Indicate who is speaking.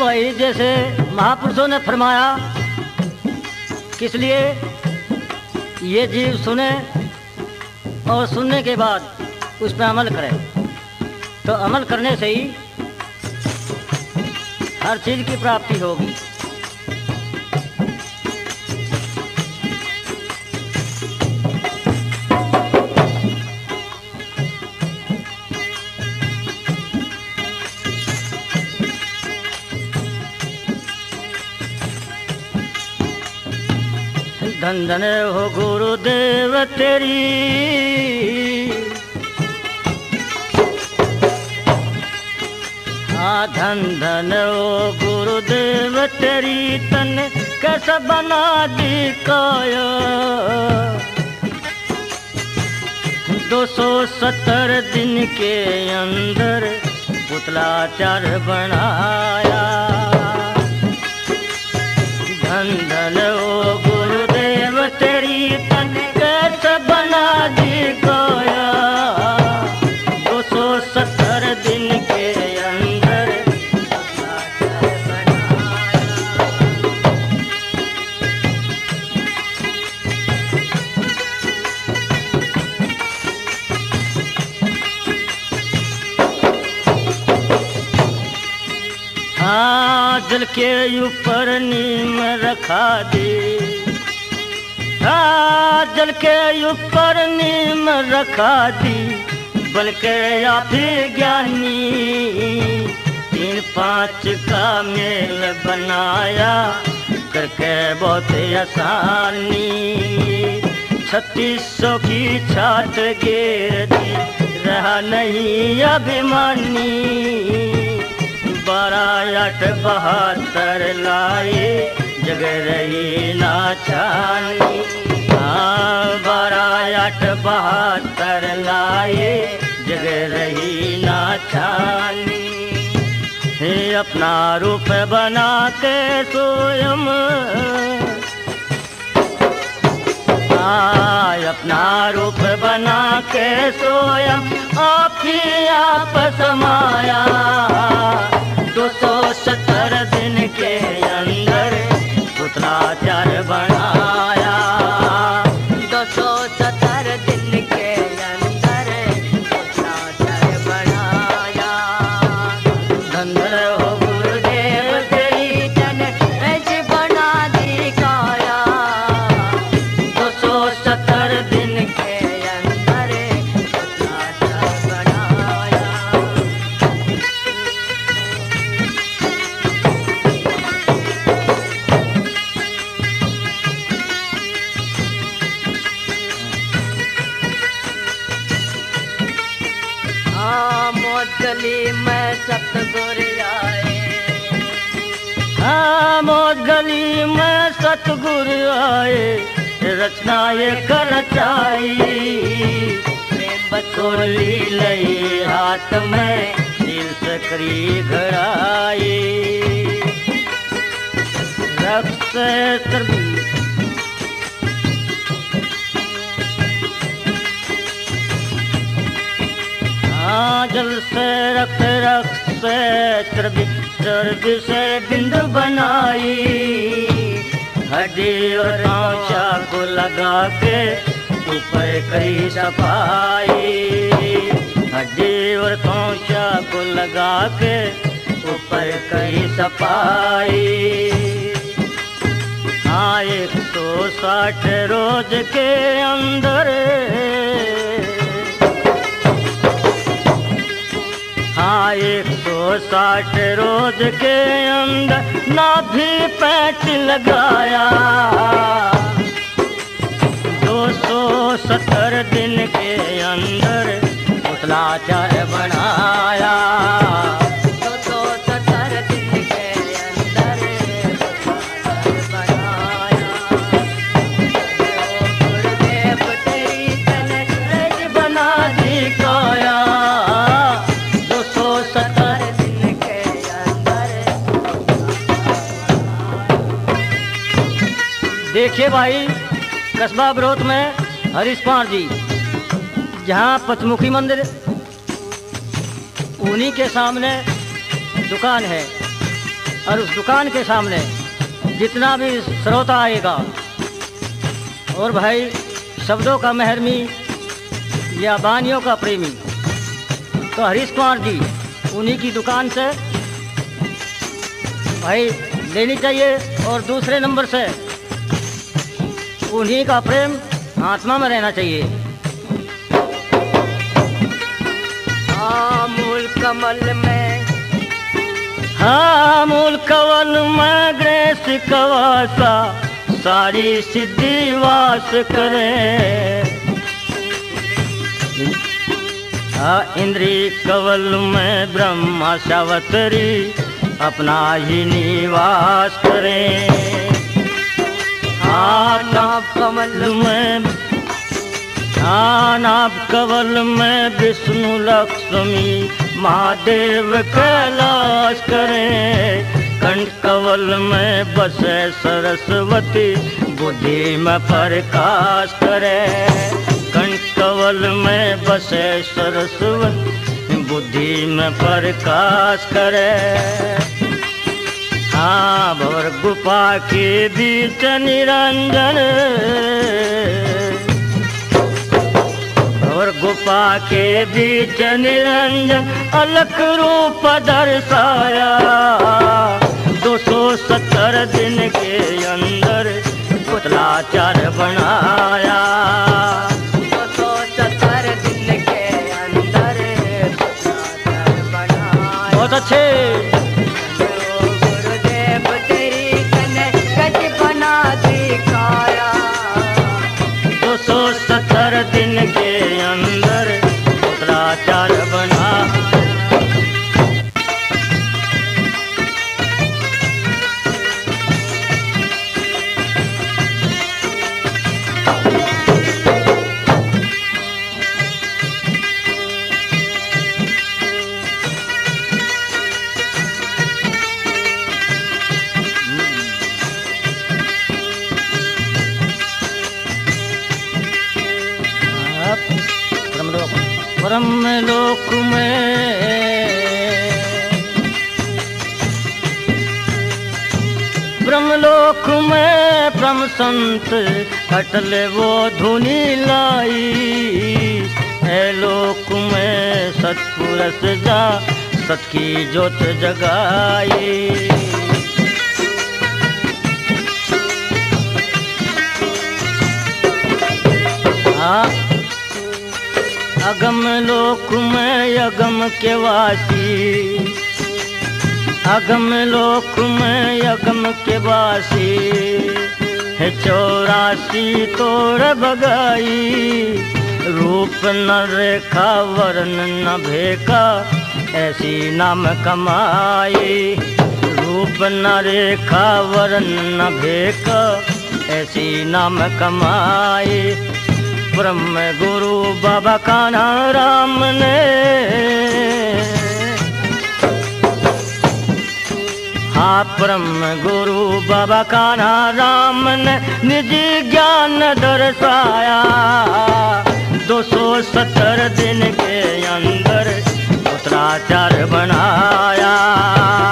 Speaker 1: भाई जैसे महापुरुषों ने फरमाया किस लिए ये जीव सुने और सुनने के बाद उस पर अमल करे, तो अमल करने से ही हर चीज़ की प्राप्ति होगी। धन धन हो गुरुदेव तेरी, हाँ धन धन हो गुरुदेव तेरी, तन कैसा बना दी काया। 270 दिन के अंदर पुतला चार बनाया। धन धन हो गुरुदेव तेरी, तन कैसे बना दी काया। 270 दिन के अंदर पुतला चार बनाया। हाँ जल के ऊपर नीम रखा दी, हाँ जल के ऊपर नीम रखा दी, बल्कि आप ही ज्ञानी। 3-5 का मेल बनाया करके बहुत आसानी। 3600 की छात गिर दी, रहा नहीं अभिमानी। 12-8-72 लाए जग रही ना छानी। हाँ 12-8-72 लाए जग रही ना छानी। हे अपना रूप बना के स्वयं, अपना रूप बना के स्वयं आप ही आप समाया। 270 दिन के अंदर पुतला चार बनाया। 270 दिन के अंदर पुतला चार बनाया। धन हो गुरुदेव तेरी, तन ऐसे बना दी काया। 270 दिन के अंदर पुतला चार बनाया। हाँ मौज गली में सतगुरु आए, हाँ मौज गली में सतगुरु आए। रचना ये रचाई, प्रेम बतौली लई हाथ में, दिल सकरी घड़ाई। रक्त से जल से रक्त, रक्त से चर्बी, चर्बी से बिंदु बनाई। हड्डी और कांचा को लगा के ऊपर करी सफाई। हड्डी और कांचा को लगा के ऊपर करी सफाई। हाँ 160 रोज के अंदर, हाँ 160 रोज के अंदर नाभि पैच लगाया। 270 दिन के अंदर पुतला चार बनाया। 270 दिन के अंदर पुतला चार बनाया। गुरुदेव तेरी तन ऐसे बना दी काया। 270 दिन के अंदर। देखिए भाई कस्बा बरोत में हरीश पांड जी, जहाँ पचमुखी मंदिर, उन्हीं के सामने दुकान है और उस दुकान के सामने जितना भी श्रोता आएगा और भाई शब्दों का महरमी या बानियों का प्रेमी, तो हरीश कुमार जी उन्हीं की दुकान से भाई लेनी चाहिए। और दूसरे नंबर से उन्हीं का प्रेम आत्मा में रहना चाहिए।
Speaker 2: मूल कमल में,
Speaker 1: हाँ मूल कमल में गणेश कवासा सारी सिद्धि वास करे। इंद्री कवल में ब्रह्मा सावतरी अपना ही निवास करें। नाभ कमल में, नाभ कवल में विष्णु लक्ष्मी महादेव कैलाश करें। कंठ कवल में बसे सरस्वती बुद्धि में प्रकाश करे। कंठ कवल में बसे सरस्वती बुद्धि में प्रकाश करे। हाँ भवर गुफा के बीच निरंजन, भवर गुफा के बीच निरंजन अलग रूप दर्शाया। 270 दिन के अंदर पुतला चार बनाया।
Speaker 2: 270 दिन के अंदर पुतला चार बनाया।
Speaker 1: बहुत अच्छे।
Speaker 2: गुरुदेव तेरी कनकज बना दिखाया।
Speaker 1: 270 दिन के अंदर पुतला चार बना। ब्रह्मलोक में, ब्रह्मलोक में ब्रह्म संत अटल वो धुनी लाई। है लोक में सतपुरुष जा सत की ज्योत जगाई। अगम लोक में अगम के वासी, अगम लोक में अगम के वासी। है 84 तोड़ बगाई। रूप न रेखा वर्ण न भेका ऐसी नाम कमाई। रूप न रेखा वर्ण न भेका ऐसी नाम कमाई। ब्रह्म गुरु बाबा कान्हा राम ने, हाँ ब्रह्म गुरु बाबा कान्हा राम ने निजी ज्ञान दर्शाया। 270 दिन के अंदर पुतला चार बनाया।